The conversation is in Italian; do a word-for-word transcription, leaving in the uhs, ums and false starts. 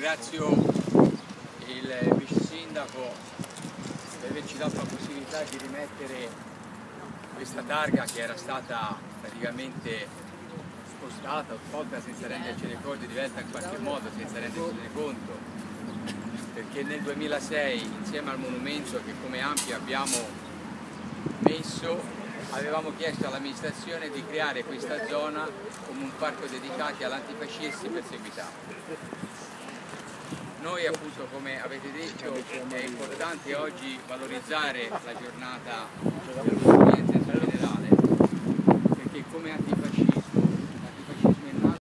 ringrazio il vice sindaco per averci dato la possibilità di rimettere questa targa che era stata praticamente spostata, tolta senza rendercene conto, diventa in qualche modo senza rendercene conto, perché nel duemilasei insieme al monumento che come Ampi abbiamo messo avevamo chiesto all'amministrazione di creare questa zona come un parco dedicato all'antifascisti perseguitati. Noi appunto, come avete detto, è importante oggi valorizzare la giornata dell'udienza generale, perché come